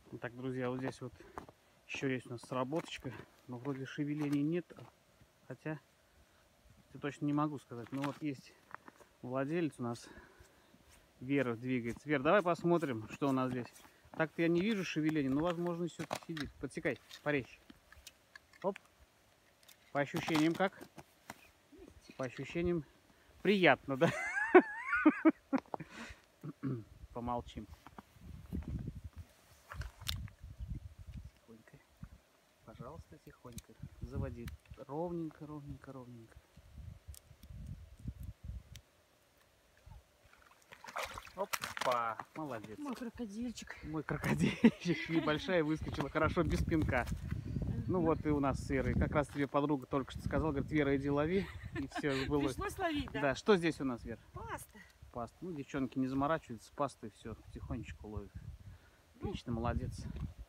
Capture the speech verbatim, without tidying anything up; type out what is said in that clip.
Так, друзья, вот здесь вот еще есть у нас сработочка, но вроде шевелений нет, хотя я точно не могу сказать. Но вот есть владелец у нас, Вера двигается. Вера, давай посмотрим, что у нас здесь. Так-то я не вижу шевелений, но возможно все-таки сидит. Подсекай, порезь. Оп. По ощущениям как? По ощущениям приятно, да? Помолчим. Тихонько. Пожалуйста, тихонько. Заводи. Ровненько, ровненько, ровненько. Опа, молодец. Мой крокодильчик. Мой крокодильчик. Небольшая выскочила, хорошо, без пинка. Ну вот и у нас с Верой. Как раз тебе подруга только что сказала, говорит, Вера, иди лови. И все было. Пришлось ловить, да? Да, что здесь у нас, Вера? Паста. Паста. Ну, девчонки не заморачиваются, с пастой все, потихонечку ловят. Отлично, молодец.